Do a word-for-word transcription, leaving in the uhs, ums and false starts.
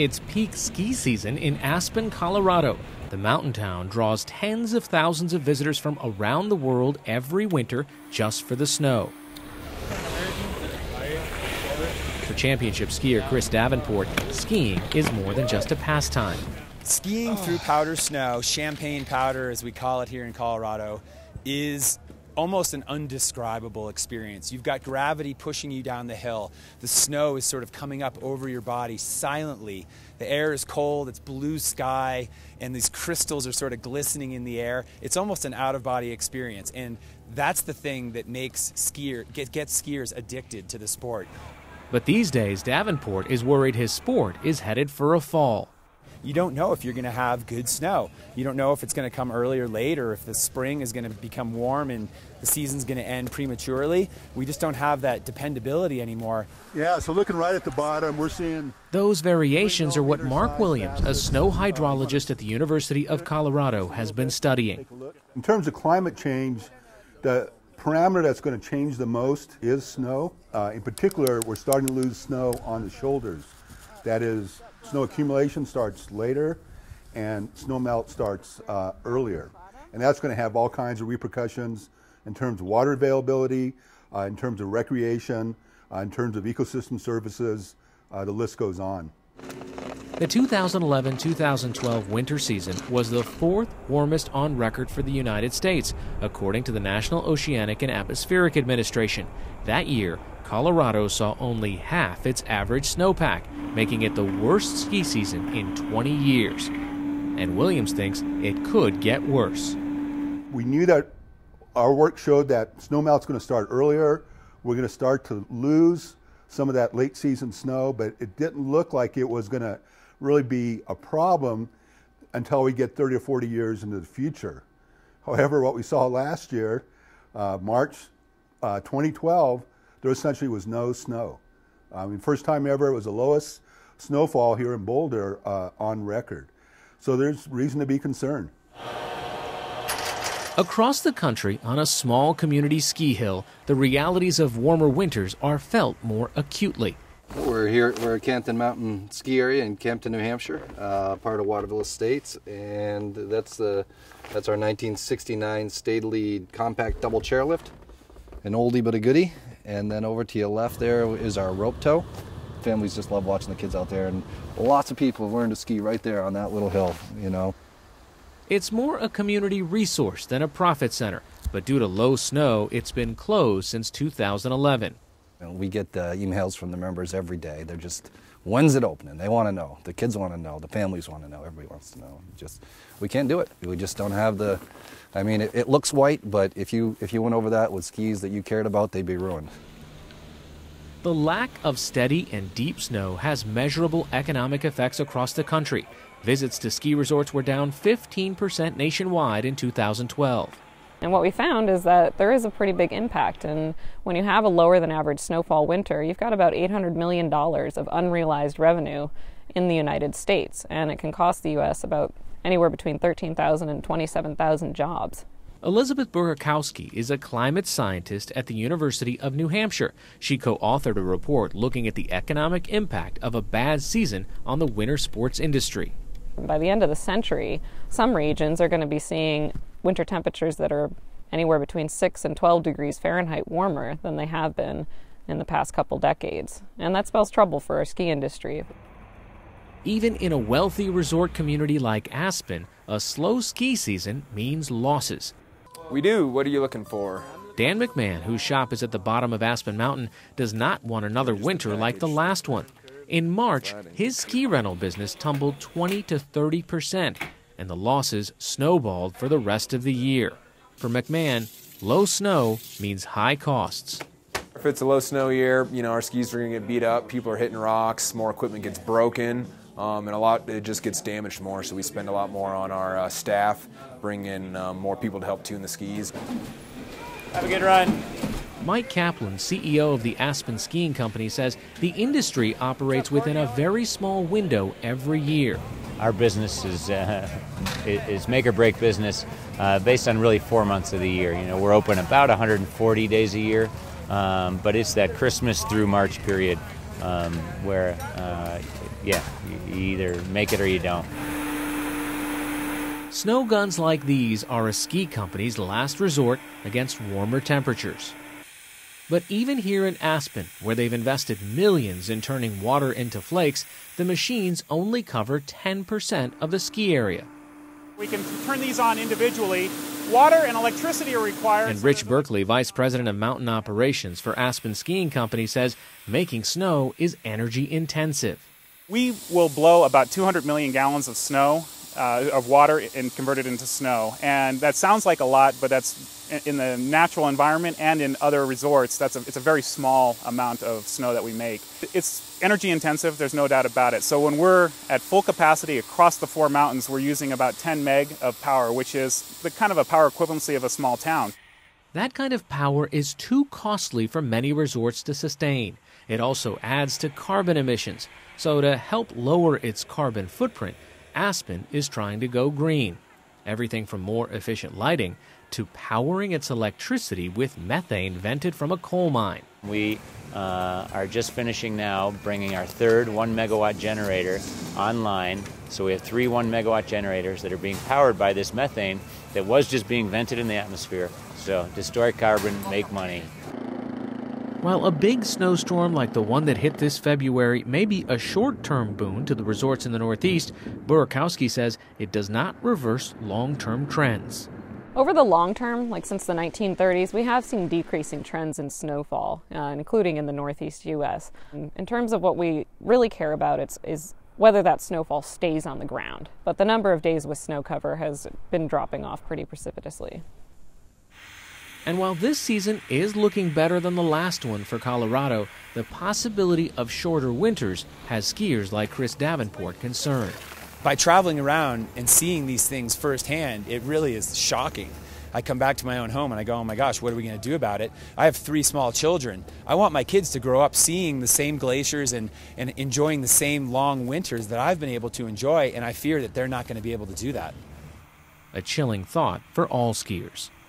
It's peak ski season in Aspen, Colorado. The mountain town draws tens of thousands of visitors from around the world every winter just for the snow. For championship skier Chris Davenport, skiing is more than just a pastime. Skiing through powder snow, champagne powder as we call it here in Colorado, is almost an undescribable experience. You've got gravity pushing you down the hill. The snow is sort of coming up over your body silently. The air is cold, it's blue sky, and these crystals are sort of glistening in the air. It's almost an out-of-body experience, and that's the thing that makes skier, get, gets skiers addicted to the sport. But these days, Davenport is worried his sport is headed for a fall. You don't know if you're going to have good snow. You don't know if it's going to come early or late, or if the spring is going to become warm and the season's going to end prematurely. We just don't have that dependability anymore. Yeah, so looking right at the bottom, we're seeing... Those variations are what Mark Williams, a snow hydrologist at the University of Colorado, has been studying. In terms of climate change, the parameter that's going to change the most is snow. Uh, in particular, we're starting to lose snow on the shoulders. That is, snow accumulation starts later and snow melt starts uh, earlier. And that's going to have all kinds of repercussions in terms of water availability, uh, in terms of recreation, uh, in terms of ecosystem services. Uh, the list goes on. The two thousand eleven two thousand twelve winter season was the fourth warmest on record for the United States, according to the National Oceanic and Atmospheric Administration. That year, Colorado saw only half its average snowpack, making it the worst ski season in twenty years. And Williams thinks it could get worse. We knew that our work showed that snowmelt's going to start earlier. We're going to start to lose some of that late season snow, but it didn't look like it was going to really be a problem until we get thirty or forty years into the future. However, what we saw last year, uh, March uh, twenty twelve, there essentially was no snow. I mean, first time ever, it was the lowest snowfall here in Boulder uh, on record. So there's reason to be concerned. Across the country, on a small community ski hill, the realities of warmer winters are felt more acutely. We're here, we're at Campton Mountain Ski Area in Campton, New Hampshire, uh, part of Waterville Estates, and that's the that's our nineteen sixty-nine State Lead compact double chairlift, an oldie but a goodie. And then over to your left there is our rope tow. Families just love watching the kids out there, and lots of people have learned to ski right there on that little hill, you know. It's more a community resource than a profit center, but due to low snow, it's been closed since two thousand eleven. You know, we get uh, emails from the members every day. They're just, when's it opening? They want to know. The kids want to know. The families want to know. Everybody wants to know. Just, we can't do it. We just don't have the, I mean, it, it looks white, but if you, if you went over that with skis that you cared about, they'd be ruined. The lack of steady and deep snow has measurable economic effects across the country. Visits to ski resorts were down fifteen percent nationwide in two thousand twelve. And what we found is that there is a pretty big impact, and when you have a lower than average snowfall winter, you've got about eight hundred million dollars of unrealized revenue in the United States, and it can cost the U S about anywhere between thirteen thousand and twenty-seven thousand jobs. Elizabeth Burkowski is a climate scientist at the University of New Hampshire. She co-authored a report looking at the economic impact of a bad season on the winter sports industry. By the end of the century, some regions are going to be seeing winter temperatures that are anywhere between six and twelve degrees Fahrenheit warmer than they have been in the past couple decades. And that spells trouble for our ski industry. Even in a wealthy resort community like Aspen, a slow ski season means losses. We do. What are you looking for? Dan McMahon, whose shop is at the bottom of Aspen Mountain, does not want another winter like the last one. In March, his ski rental business tumbled twenty to thirty percent, and the losses snowballed for the rest of the year. For McMahon, low snow means high costs. If it's a low snow year, you know, our skis are going to get beat up, people are hitting rocks, more equipment gets broken, um, and a lot, it just gets damaged more, so we spend a lot more on our uh, staff, bring in um, more people to help tune the skis. Have a good run. Mike Kaplan, C E O of the Aspen Skiing Company, says the industry operates within a very small window every year. Our business is uh, is make or break business uh, based on really four months of the year. You know, we're open about one hundred forty days a year, um, but it's that Christmas through March period um, where, uh, yeah, you either make it or you don't. Snow guns like these are a ski company's last resort against warmer temperatures. But even here in Aspen, where they've invested millions in turning water into flakes, the machines only cover ten percent of the ski area. We can turn these on individually. Water and electricity are required. And Rich Berkeley, Vice President of Mountain Operations for Aspen Skiing Company, says making snow is energy intensive. We will blow about two hundred million gallons of snow, uh, of water, and convert it into snow. And that sounds like a lot, but that's in the natural environment and in other resorts, that's a, it's a very small amount of snow that we make. It's energy intensive, there's no doubt about it. So when we're at full capacity across the four mountains, we're using about ten meg of power, which is the kind of a power equivalency of a small town. That kind of power is too costly for many resorts to sustain. It also adds to carbon emissions. So to help lower its carbon footprint, Aspen is trying to go green. Everything from more efficient lighting to powering its electricity with methane vented from a coal mine. We uh, are just finishing now bringing our third one megawatt generator online. So we have three one megawatt generators that are being powered by this methane that was just being vented in the atmosphere. So destroy carbon, make money. While a big snowstorm like the one that hit this February may be a short-term boon to the resorts in the Northeast, Burakowski says it does not reverse long-term trends. Over the long term, like since the nineteen thirties, we have seen decreasing trends in snowfall, uh, including in the Northeast U S. In terms of what we really care about, it's, is whether that snowfall stays on the ground. But the number of days with snow cover has been dropping off pretty precipitously. And while this season is looking better than the last one for Colorado, the possibility of shorter winters has skiers like Chris Davenport concerned. By traveling around and seeing these things firsthand, it really is shocking. I come back to my own home and I go, oh my gosh, what are we going to do about it? I have three small children. I want my kids to grow up seeing the same glaciers and, and enjoying the same long winters that I've been able to enjoy, and I fear that they're not going to be able to do that. A chilling thought for all skiers.